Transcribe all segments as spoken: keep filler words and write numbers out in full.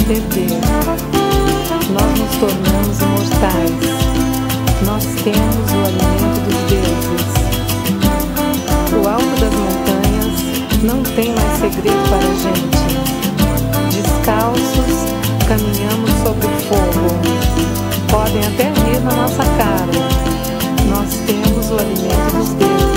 perder. Nós nos tornamos imortais. Nós temos o alimento dos deuses. O alto das montanhas não tem mais segredo para a gente. Descalços, caminhamos sobre o fogo. Podem até rir na nossa cara. Nós temos o alimento dos deuses.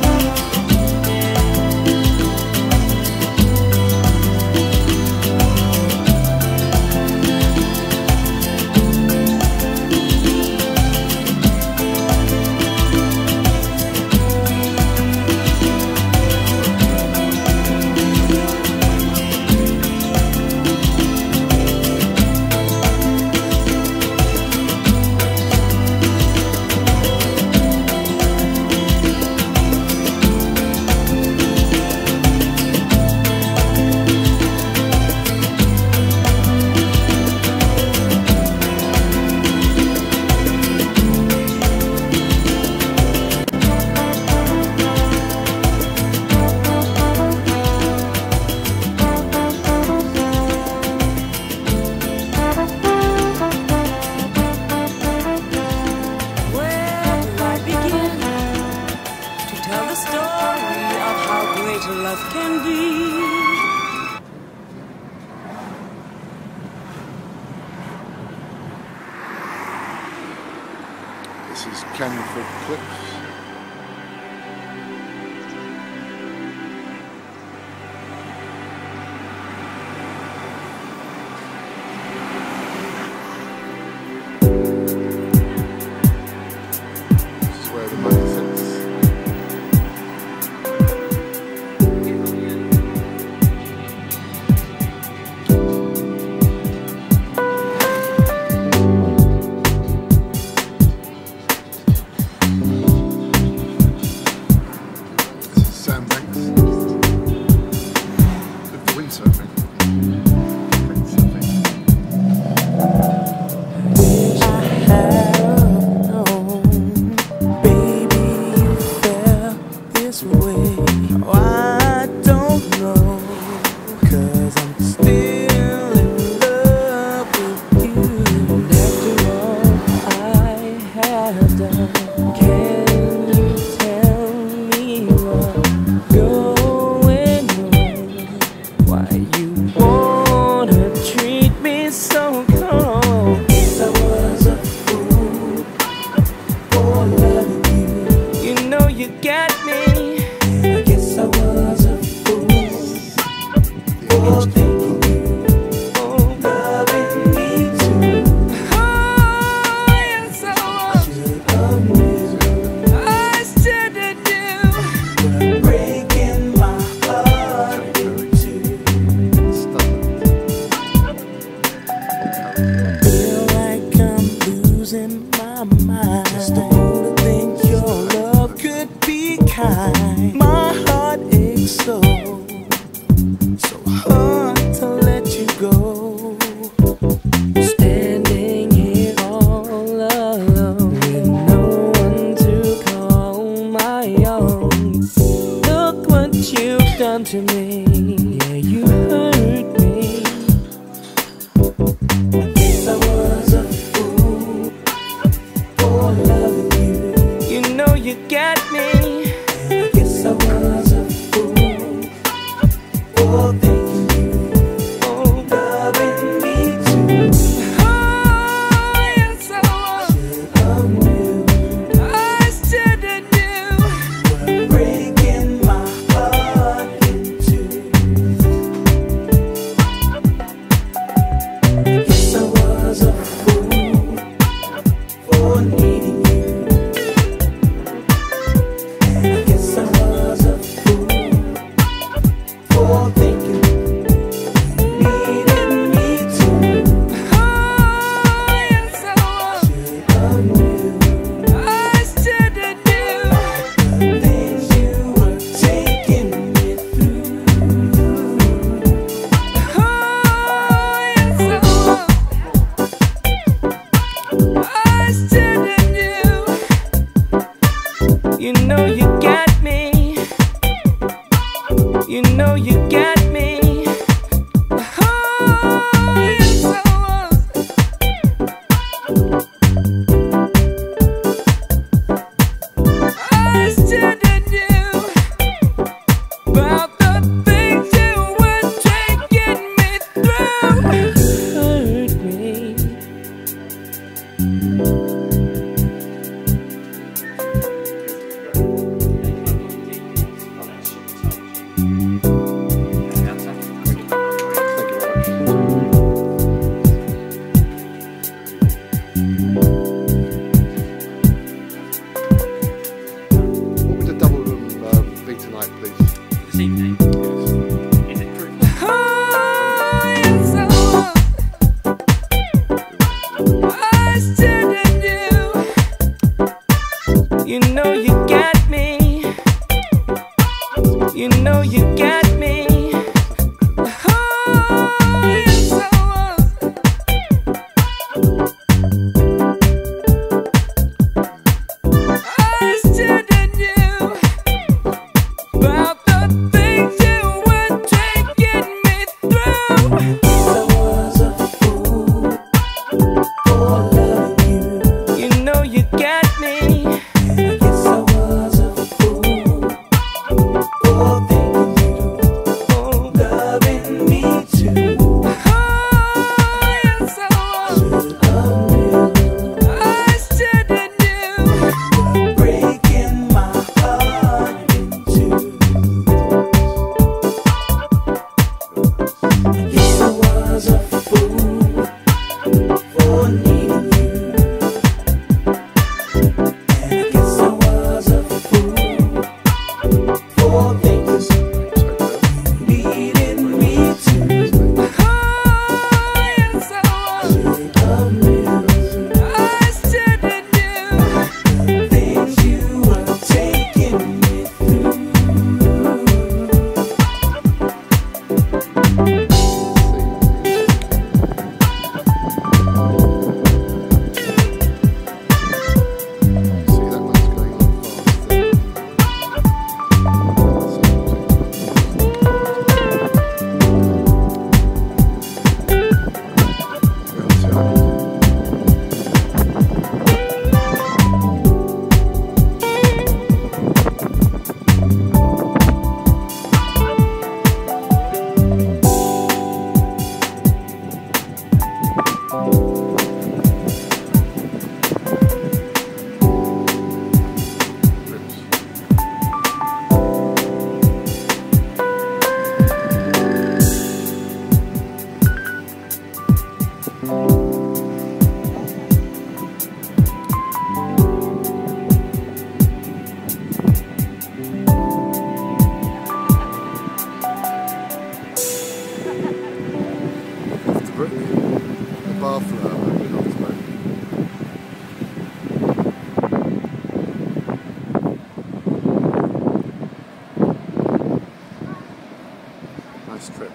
This is Eastclif. This is where the money sits. Sandbanks. With the windsurfing. I have known, baby, you felt this way. Oh, I don't know, 'cause I'm still in love with you. And after all I have done, can you tell me what's going on? Why you wanna treat me so cold? Guess I was a fool for loving you. You know you got me. I guess I was a fool for thinking you What would a double room um, be tonight, please? This evening. Is it true? You know you got me. You know you got me. Oh, yes, I was. I stood in you about the things you were taking me through. I was a fool for loving you. You know you got me. The bar flower would be not smoking. Nice trip.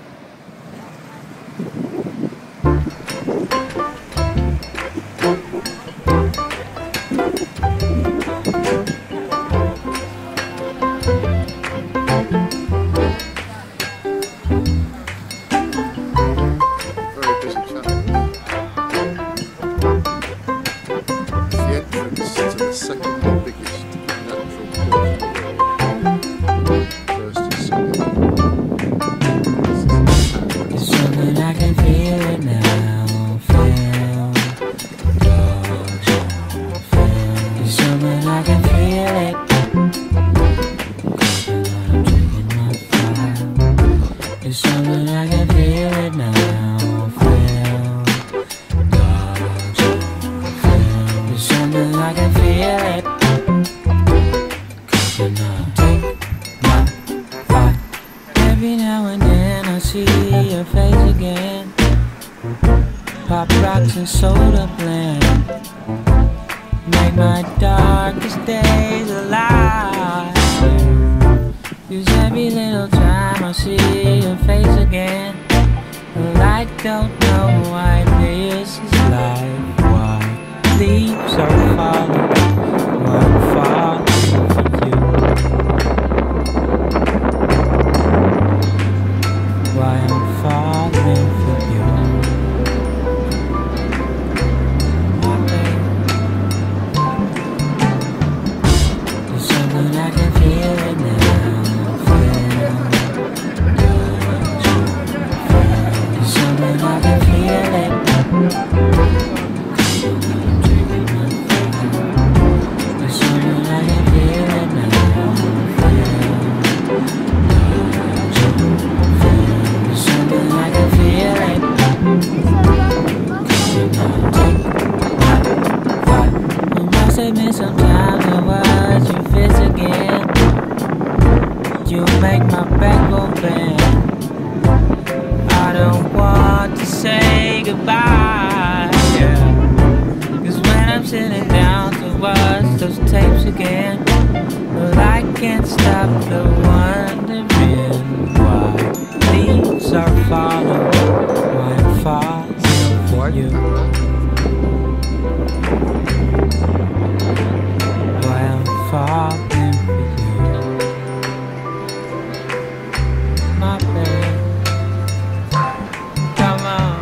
Your face again, pop rocks and soda blend, make my darkest days alive. Cause every little time I see your face again, well, I don't know why this is life. Why leave so far? Why I'm falling for you? Why I'm falling for you? My baby, there's something I can feel it now. There's something I can feel it. There's something I can feel it now. my backbone bend. I don't want to say goodbye, yeah. Cause when I'm sitting down to watch those tapes again, well, I can't stop the wondering why leaves are falling, why I'm falling for you, why I'm falling for you, my baby. Come on.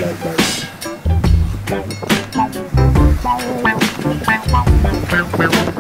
Bye.